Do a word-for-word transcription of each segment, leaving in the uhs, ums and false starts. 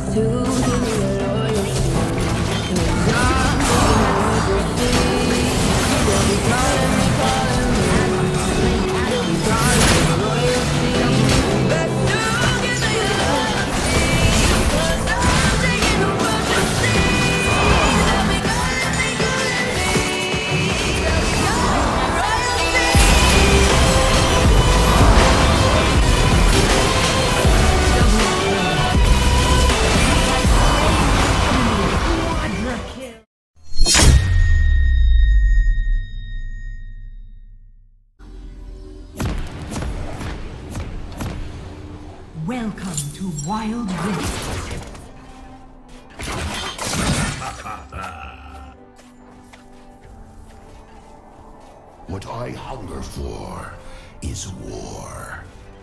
to give me your loyalty. Cause I'm thinking of what you'll be calling me, calling me. You'll be calling me loyalty. But to give me your loyalty. Cause I'm thinking of what you see. They'll be calling me, calling me. They'll be calling me royalty. Welcome to Wild Rift. What I hunger for is war.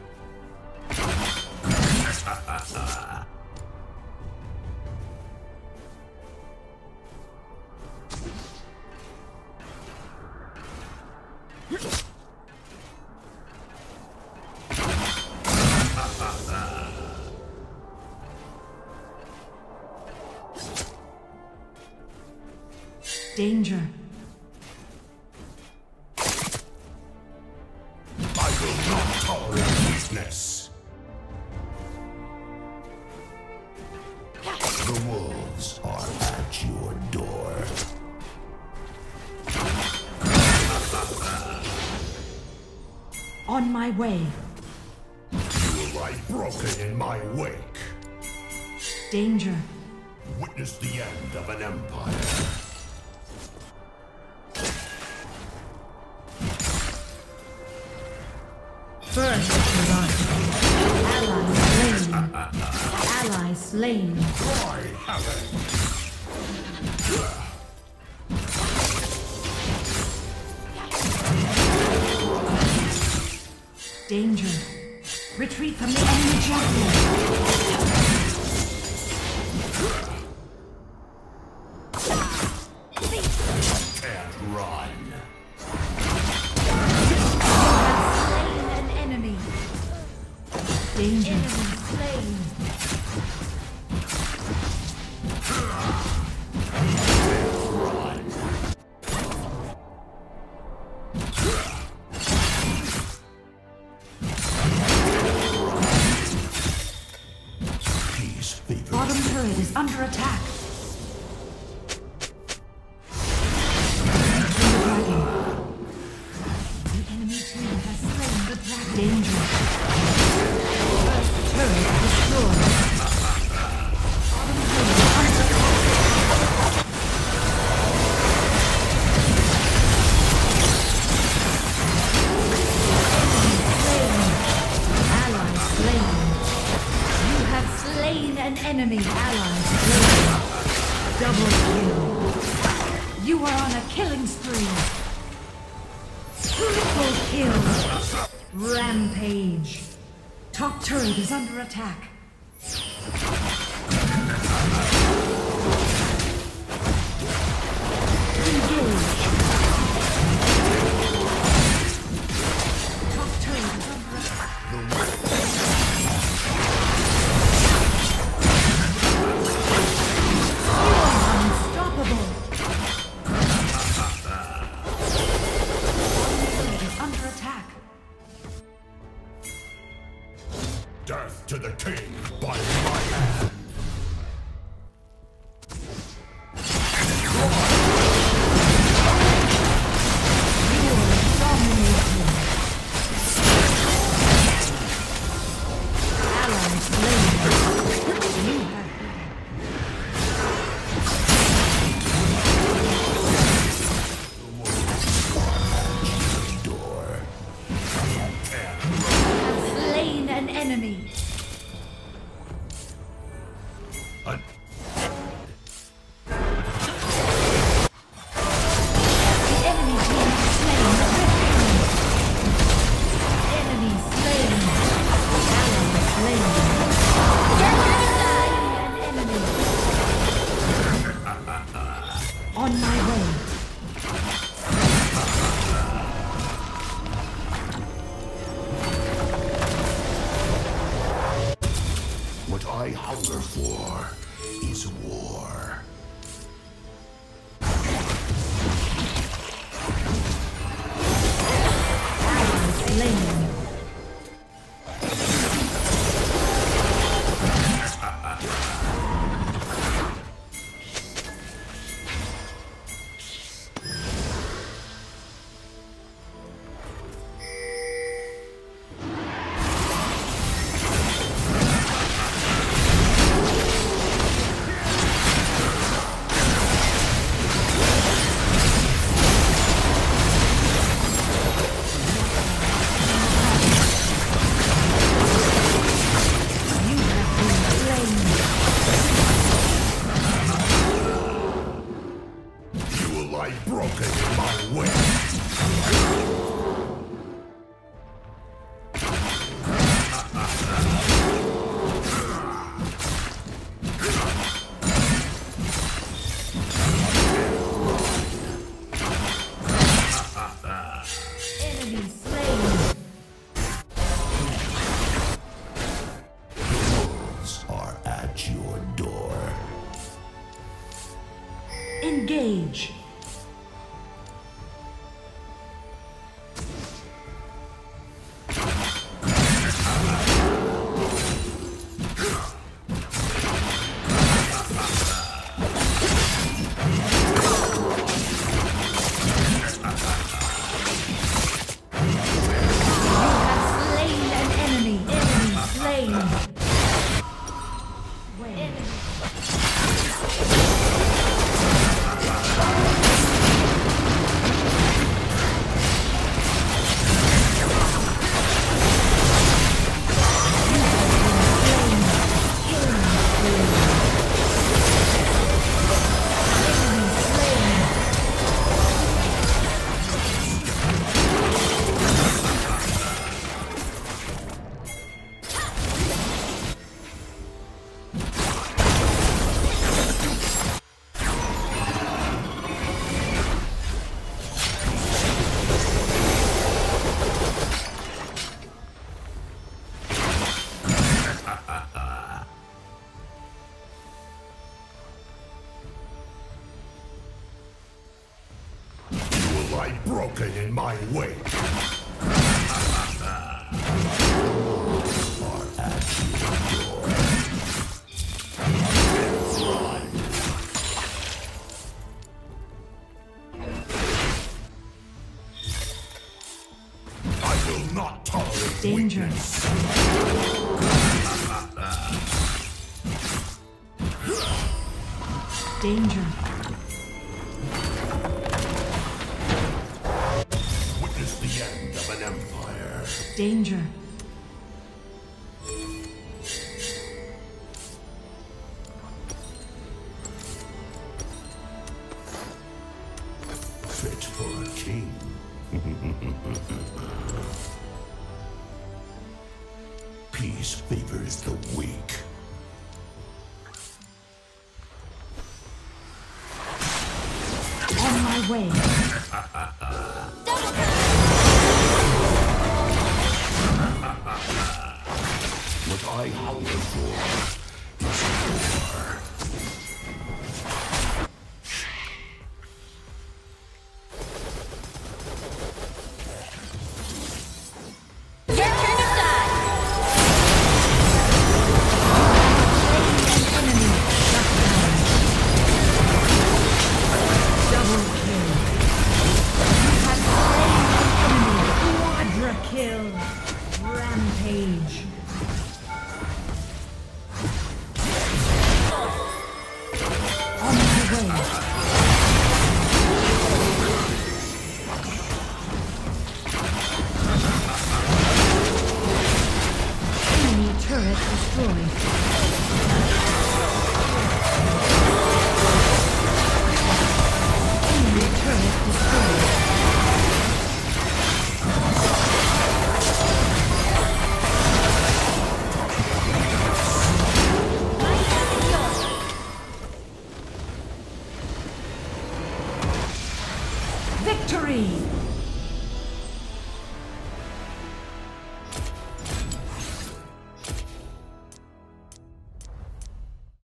Danger. I will not tolerate weakness. The wolves are at your door. On my way. You will lie broken in my wake. Danger. Witness the end of an empire. First blood. Ally slain. Ally slain. Cry havoc. Danger. Retreat from the enemy champion. Can't run. Danger. Enemy slain. Bottom turret is under attack. The enemy team has slain the dragon. Danger. Turret destroyed. Bottom turret under Ally slain. You have slain an enemy. Ally slain. Double kill. You are on a killing spree. Triple kill. Rampage. Top turret is under attack. Engage. Top turret is under attack. Unstoppable. Turret is under attack. Death to the king by my hand. Enemy. An The enemy team has slain the enemy slain. Ally slain. An enemy. On my way. what I hunger for is war. Slain. Broken in my way. Enemy slain. Wolves are at your door. Engage. Lie broken in my way. Are at your door. Run. I will not tolerate Danger. weakness. Danger. Witness the end of an empire. Danger. Fit for a king. Peace favors the weak. On my way. What I hunger for is war. Your turn to die. Enemy shut down. Double kill. You have slain an enemy. Quadra kill. Rampage. On my way.